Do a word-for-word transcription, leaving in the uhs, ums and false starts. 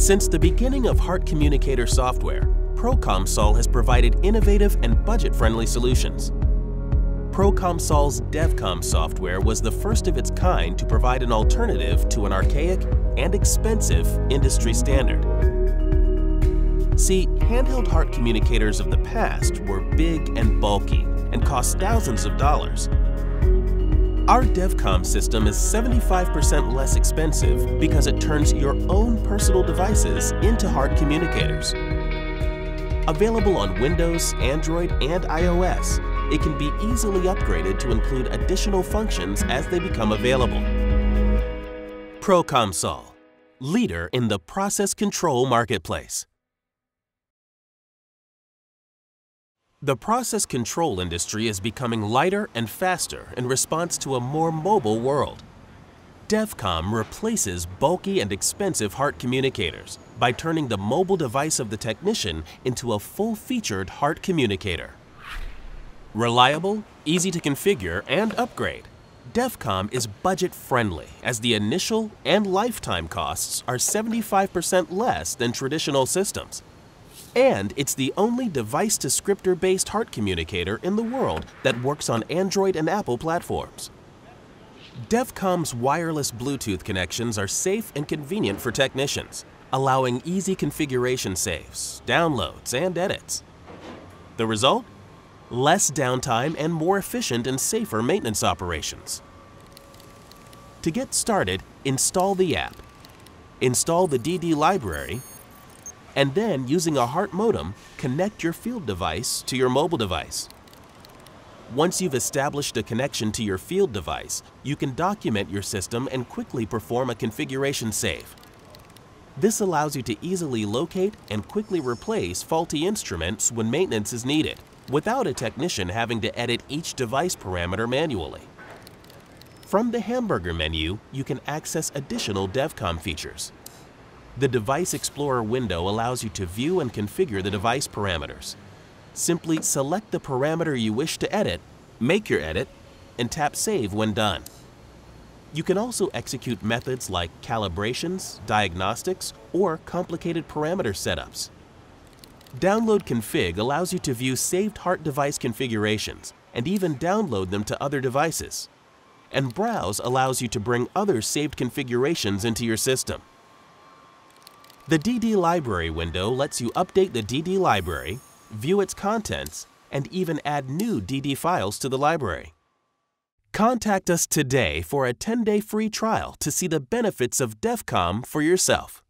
Since the beginning of HART communicator software, ProComSol has provided innovative and budget-friendly solutions. ProComSol's DevCom software was the first of its kind to provide an alternative to an archaic and expensive industry standard. See, handheld HART communicators of the past were big and bulky and cost thousands of dollars. Our DevCom system is seventy-five percent less expensive because it turns your own personal devices into HART communicators. Available on Windows, Android, and iOS, it can be easily upgraded to include additional functions as they become available. ProComSol, leader in the process control marketplace. The process control industry is becoming lighter and faster in response to a more mobile world. DevCom replaces bulky and expensive HART communicators by turning the mobile device of the technician into a full-featured HART communicator. Reliable, easy to configure, and upgrade, DevCom is budget-friendly as the initial and lifetime costs are seventy-five percent less than traditional systems. And it's the only device-to-scripter-based HART communicator in the world that works on Android and Apple platforms. DevCom's wireless Bluetooth connections are safe and convenient for technicians, allowing easy configuration saves, downloads, and edits. The result? Less downtime and more efficient and safer maintenance operations. To get started, install the app, install the D D library, and then, using a HART modem, connect your field device to your mobile device. Once you've established a connection to your field device, you can document your system and quickly perform a configuration save. This allows you to easily locate and quickly replace faulty instruments when maintenance is needed, without a technician having to edit each device parameter manually. From the hamburger menu, you can access additional DevCom features. The Device Explorer window allows you to view and configure the device parameters. Simply select the parameter you wish to edit, make your edit, and tap Save when done. You can also execute methods like calibrations, diagnostics, or complicated parameter setups. Download Config allows you to view saved HART device configurations and even download them to other devices. And Browse allows you to bring other saved configurations into your system. The D D library window lets you update the D D library, view its contents, and even add new D D files to the library. Contact us today for a ten day free trial to see the benefits of DevCom for yourself.